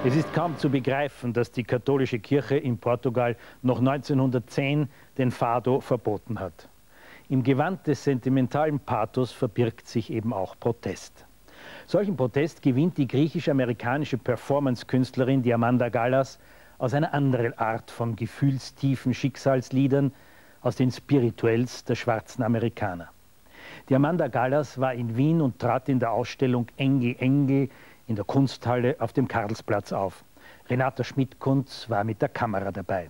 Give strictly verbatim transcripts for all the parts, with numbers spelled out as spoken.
Es ist kaum zu begreifen, dass die katholische Kirche in Portugal noch neunzehnhundertzehn den Fado verboten hat. Im Gewand des sentimentalen Pathos verbirgt sich eben auch Protest. Solchen Protest gewinnt die griechisch-amerikanische Performance-Künstlerin Diamanda Gallas aus einer anderen Art von gefühlstiefen Schicksalsliedern, aus den Spirituels der schwarzen Amerikaner. Diamanda Gallas war in Wien und trat in der Ausstellung Engel, Engel in der Kunsthalle auf dem Karlsplatz auf. Renata Schmidt-Kunz war mit der Kamera dabei.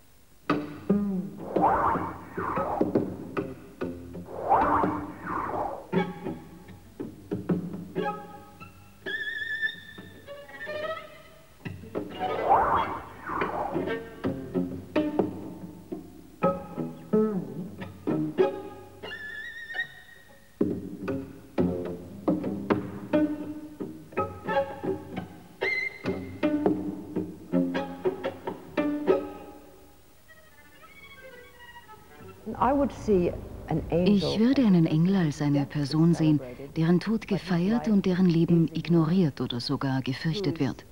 Ich würde einen Engel als eine Person sehen, deren Tod gefeiert und deren Leben ignoriert oder sogar gefürchtet wird.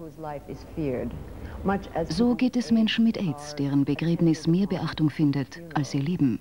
So geht es Menschen mit AIDS, deren Begräbnis mehr Beachtung findet als ihr Leben.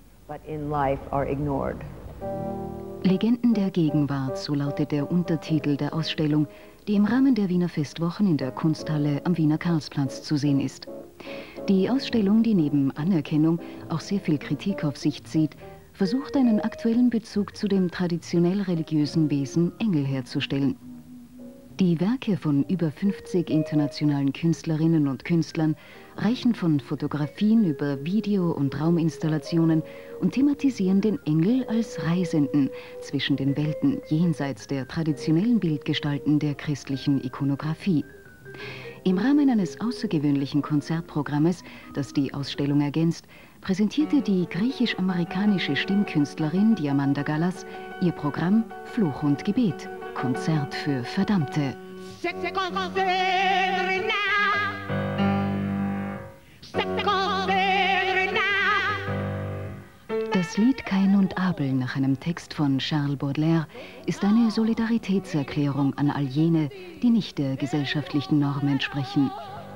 Legenden der Gegenwart, so lautet der Untertitel der Ausstellung, die im Rahmen der Wiener Festwochen in der Kunsthalle am Wiener Karlsplatz zu sehen ist. Die Ausstellung, die neben Anerkennung auch sehr viel Kritik auf sich zieht, versucht einen aktuellen Bezug zu dem traditionell religiösen Wesen Engel herzustellen. Die Werke von über fünfzig internationalen Künstlerinnen und Künstlern reichen von Fotografien über Video- und Rauminstallationen und thematisieren den Engel als Reisenden zwischen den Welten jenseits der traditionellen Bildgestalten der christlichen Ikonographie. Im Rahmen eines außergewöhnlichen Konzertprogrammes, das die Ausstellung ergänzt, präsentierte die griechisch-amerikanische Stimmkünstlerin Diamanda Gallas ihr Programm Fluch und Gebet, Konzert für Verdammte. Das Lied Kain und Abel nach einem Text von Charles Baudelaire ist eine Solidaritätserklärung an all jene, die nicht der gesellschaftlichen Norm entsprechen.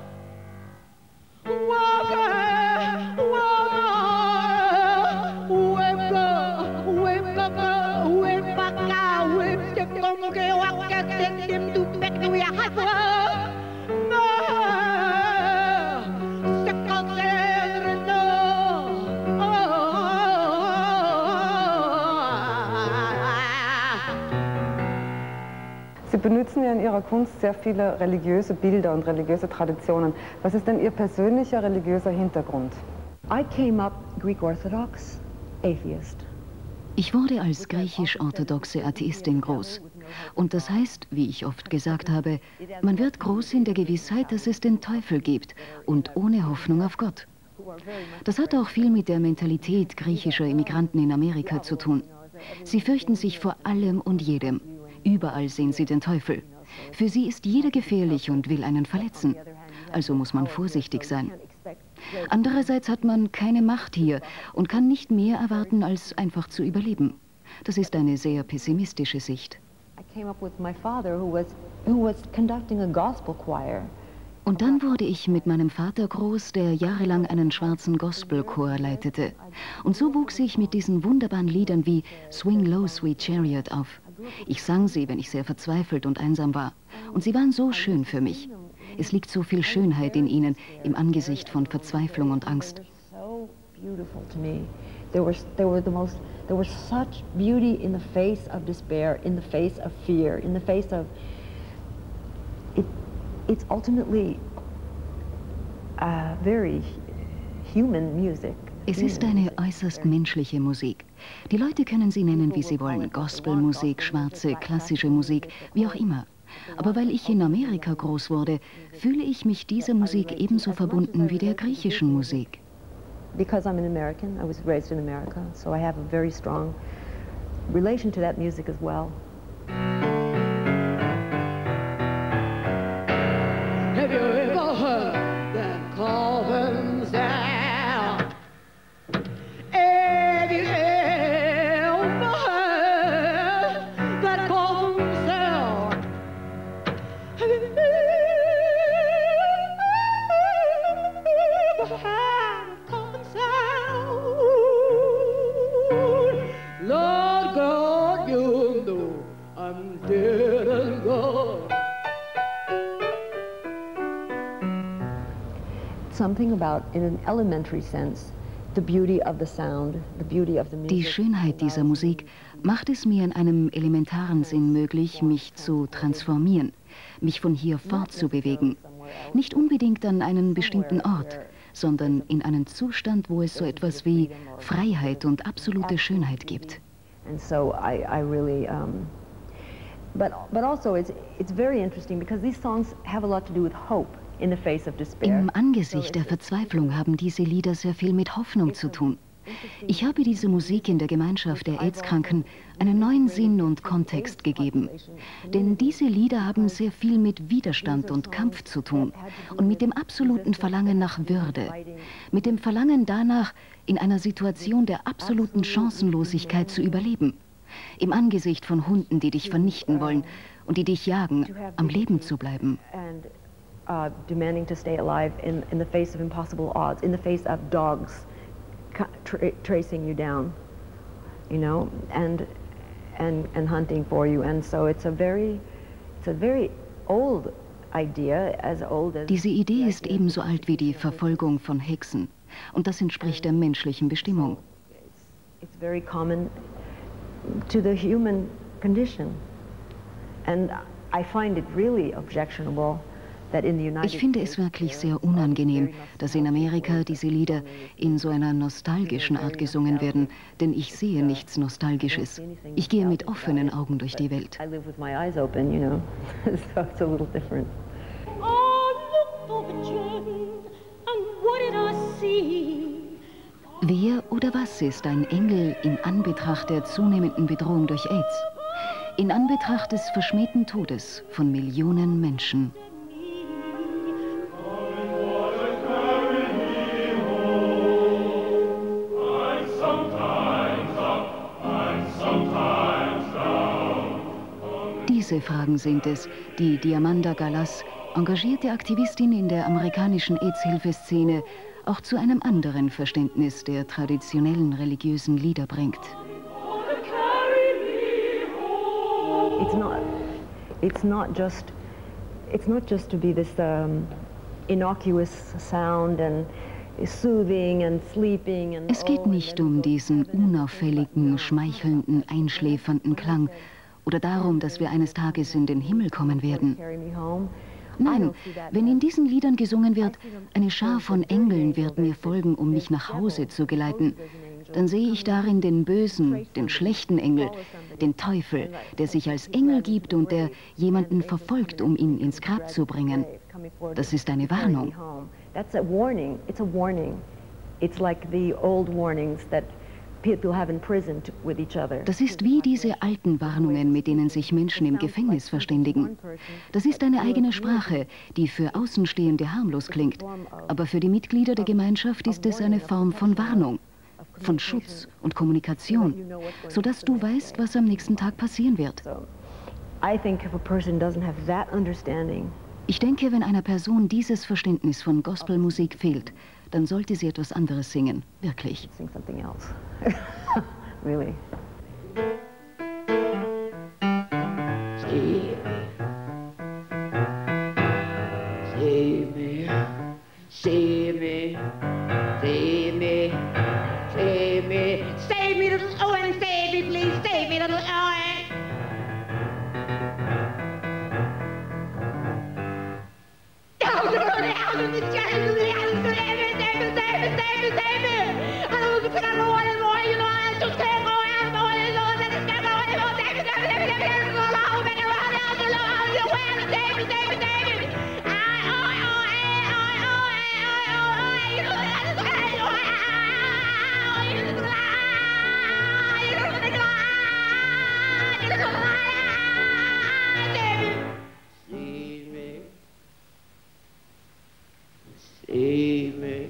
Sie benutzen ja in Ihrer Kunst sehr viele religiöse Bilder und religiöse Traditionen. Was ist denn Ihr persönlicher religiöser Hintergrund? I came up Greek Orthodox, atheist. Ich wurde als griechisch-orthodoxe Atheistin groß. Und das heißt, wie ich oft gesagt habe, man wird groß in der Gewissheit, dass es den Teufel gibt und ohne Hoffnung auf Gott. Das hat auch viel mit der Mentalität griechischer Immigranten in Amerika zu tun. Sie fürchten sich vor allem und jedem. Überall sehen sie den Teufel. Für sie ist jeder gefährlich und will einen verletzen. Also muss man vorsichtig sein. Andererseits hat man keine Macht hier und kann nicht mehr erwarten, als einfach zu überleben. Das ist eine sehr pessimistische Sicht. Und dann wurde ich mit meinem Vater groß, der jahrelang einen schwarzen Gospelchor leitete. Und so wuchs ich mit diesen wunderbaren Liedern wie Swing Low, Sweet Chariot auf. Ich sang sie, wenn ich sehr verzweifelt und einsam war. Und sie waren so schön für mich. Es liegt so viel Schönheit in ihnen, im Angesicht von Verzweiflung und Angst. There was, there were the most, there was such beauty in the face of despair, in the face of fear, in the face of, it, it's ultimately uh, very human music. Es ist eine äußerst menschliche Musik. Die Leute können sie nennen, wie sie wollen. Gospelmusik, schwarze, klassische Musik, wie auch immer. Aber weil ich in Amerika groß wurde, fühle ich mich dieser Musik ebenso verbunden wie der griechischen Musik. Because I'm an American, I was raised in America, so I have a very strong relation to that music as well. Have you ever heard that Calvin sound? Have you ever heard that Calvin sound? Have you ever something about, in an elementary sense, the beauty of the sound, the beauty of the music. Die Schönheit dieser Musik macht es mir in einem elementaren Sinn möglich, mich zu transformieren, mich von hier fortzubewegen. Nicht unbedingt an einen bestimmten Ort, sondern in einen Zustand, wo es so etwas wie Freiheit und absolute Schönheit gibt. And so I, I really, um, but, but also it's, it's very interesting because these songs have a lot to do with hope in the face of despair. Im Angesicht der Verzweiflung haben diese Lieder sehr viel mit Hoffnung zu tun. Ich habe diese Musik in der Gemeinschaft der AIDS-Kranken einen neuen Sinn und Kontext gegeben. Denn diese Lieder haben sehr viel mit Widerstand und Kampf zu tun und mit dem absoluten Verlangen nach Würde, mit dem Verlangen danach, in einer Situation der absoluten Chancenlosigkeit zu überleben, im Angesicht von Hunden, die dich vernichten wollen und die dich jagen, am Leben zu bleiben. Uh, demanding to stay alive in, in the face of impossible odds, in the face of dogs tra tracing you down, you know, and, and, and hunting for you. And so it's a very, it's a very old idea, as old as... Diese Idee ist ebenso alt wie die Verfolgung von Hexen. Und das entspricht der menschlichen Bestimmung. It's, it's very common to the human condition. And I find it really objectionable. Ich finde es wirklich sehr unangenehm, dass in Amerika diese Lieder in so einer nostalgischen Art gesungen werden, denn ich sehe nichts Nostalgisches. Ich gehe mit offenen Augen durch die Welt. Wer oder was ist ein Engel in Anbetracht der zunehmenden Bedrohung durch AIDS? In Anbetracht des verschmähten Todes von Millionen Menschen? Diese Fragen sind es, die Diamanda Gallas, engagierte Aktivistin in der amerikanischen AIDS-Hilfeszene, auch zu einem anderen Verständnis der traditionellen religiösen Lieder bringt. It's not, it's not just, it's not just to be this um, innocuous sound and soothing and sleeping and... Es geht nicht um diesen unauffälligen, schmeichelnden, einschläfernden Klang, oder darum, dass wir eines Tages in den Himmel kommen werden. Nein, wenn in diesen Liedern gesungen wird, eine Schar von Engeln wird mir folgen, um mich nach Hause zu geleiten, dann sehe ich darin den bösen, den schlechten Engel, den Teufel, der sich als Engel gibt und der jemanden verfolgt, um ihn ins Grab zu bringen. Das ist eine Warnung. Das ist wie diese alten Warnungen, mit denen sich Menschen im Gefängnis verständigen. Das ist eine eigene Sprache, die für Außenstehende harmlos klingt, aber für die Mitglieder der Gemeinschaft ist es eine Form von Warnung, von Schutz und Kommunikation, sodass du weißt, was am nächsten Tag passieren wird. Ich denke, wenn einer Person dieses Verständnis von Gospelmusik fehlt, dann sollte sie etwas anderes singen, wirklich. Really. Save me, save me, save me, save me, save me, little Owen, save me, please, save me, little Owen. Down to the down to the down to the down to the save me, save me, save me, save me, save me. I don't know if I don't want it more, you know, I just can't go out, no, I don't know, I just can't go anymore, save me, save me, save me, save me, save me, go along, make it around, down to the down to the way, save me, save me, save me. I, oh, oh, eh, oh, oh, eh, oh, oh, eh, you know, I just can't go out, you know, you know, you know, you know, you know, save me. Save me.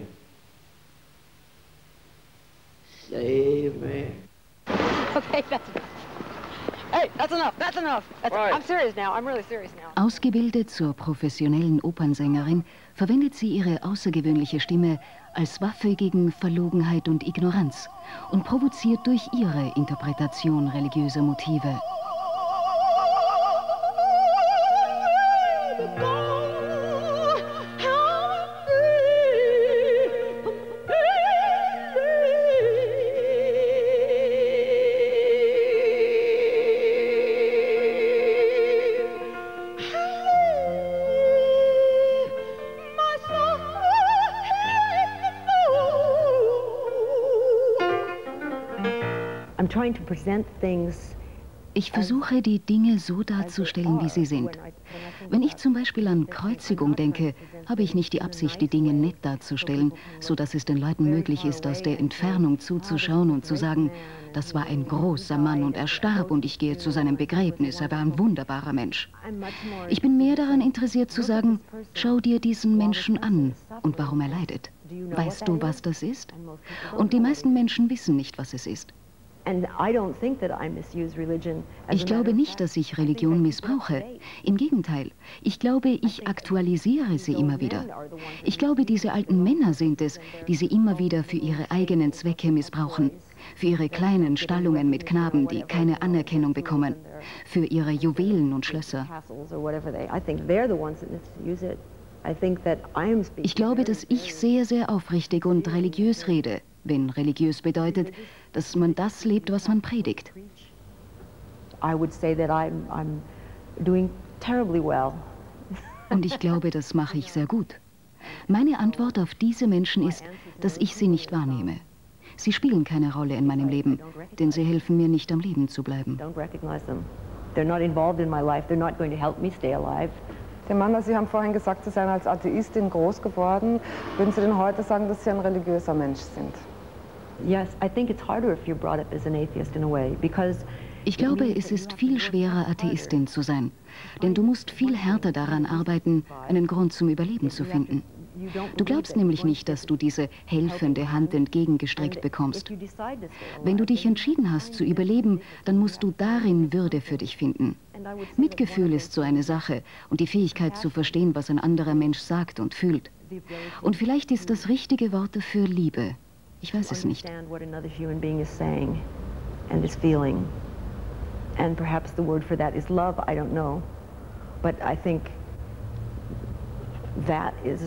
Save me. Okay, that's enough. Hey, that's enough. That's enough. That's right. I'm serious now. I'm really serious now. Ausgebildet zur professionellen Opernsängerin verwendet sie ihre außergewöhnliche Stimme als Waffe gegen Verlogenheit und Ignoranz und provoziert durch ihre Interpretation religiöser Motive. trying to present things. Ich versuche, die Dinge so darzustellen, wie sie sind. Wenn ich zum Beispiel an Kreuzigung denke, habe ich nicht die Absicht, die Dinge nett darzustellen, sodass es den Leuten möglich ist, aus der Entfernung zuzuschauen und zu sagen, das war ein großer Mann und er starb und ich gehe zu seinem Begräbnis, er war ein wunderbarer Mensch. Ich bin mehr daran interessiert zu sagen, schau dir diesen Menschen an und warum er leidet. Weißt du, was das ist? Und die meisten Menschen wissen nicht, was es ist. Ich glaube nicht, dass ich Religion missbrauche. Im Gegenteil, ich glaube, ich aktualisiere sie immer wieder. Ich glaube, diese alten Männer sind es, die sie immer wieder für ihre eigenen Zwecke missbrauchen. Für ihre kleinen Stallungen mit Knaben, die keine Anerkennung bekommen. Für ihre Juwelen und Schlösser. Ich glaube, dass ich sehr, sehr aufrichtig und religiös rede, wenn religiös bedeutet, dass man das lebt, was man predigt. Und ich glaube, das mache ich sehr gut. Meine Antwort auf diese Menschen ist, dass ich sie nicht wahrnehme. Sie spielen keine Rolle in meinem Leben, denn sie helfen mir nicht, am Leben zu bleiben. Amanda, Sie haben vorhin gesagt, Sie seien als Atheistin groß geworden. Würden Sie denn heute sagen, dass Sie ein religiöser Mensch sind? Ich glaube, es ist viel schwerer, Atheistin zu sein. Denn du musst viel härter daran arbeiten, einen Grund zum Überleben zu finden. Du glaubst nämlich nicht, dass du diese helfende Hand entgegengestreckt bekommst. Wenn du dich entschieden hast zu überleben, dann musst du darin Würde für dich finden. Mitgefühl ist so eine Sache und die Fähigkeit zu verstehen, was ein anderer Mensch sagt und fühlt. Und vielleicht ist das richtige Wort dafür Liebe. Ich weiß es nicht. And perhaps the word for that is love, I don't know. But I think that is,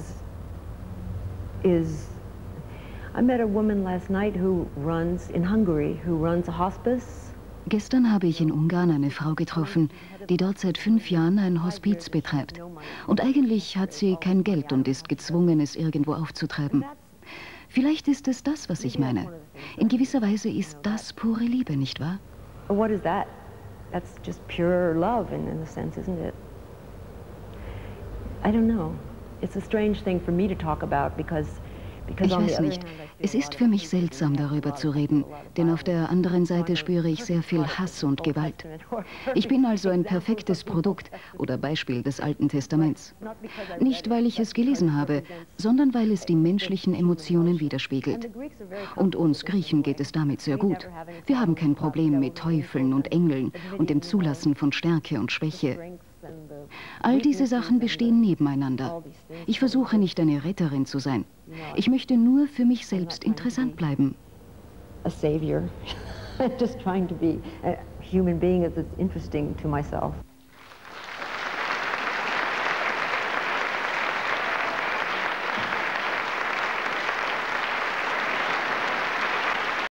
is, I met a woman last night who runs, in Hungary, who runs a hospice. Gestern habe ich in Ungarn eine Frau getroffen, die dort seit fünf Jahren ein Hospiz betreibt. Und eigentlich hat sie kein Geld und ist gezwungen, es irgendwo aufzutreiben. Vielleicht ist es das, was ich meine. In gewisser Weise ist das pure Liebe, nicht wahr? What is that? That's just pure love in, in a sense, isn't it? I don't know. It's a strange thing for me to talk about because Ich weiß nicht. Es ist für mich seltsam, darüber zu reden, denn auf der anderen Seite spüre ich sehr viel Hass und Gewalt. Ich bin also ein perfektes Produkt oder Beispiel des Alten Testaments. Nicht, weil ich es gelesen habe, sondern weil es die menschlichen Emotionen widerspiegelt. Und uns Griechen geht es damit sehr gut. Wir haben kein Problem mit Teufeln und Engeln und dem Zulassen von Stärke und Schwäche. All diese Sachen bestehen nebeneinander. Ich versuche nicht eine Retterin zu sein. Ich möchte nur für mich selbst interessant bleiben. A savior. Just trying to be a human being as it's interesting to myself.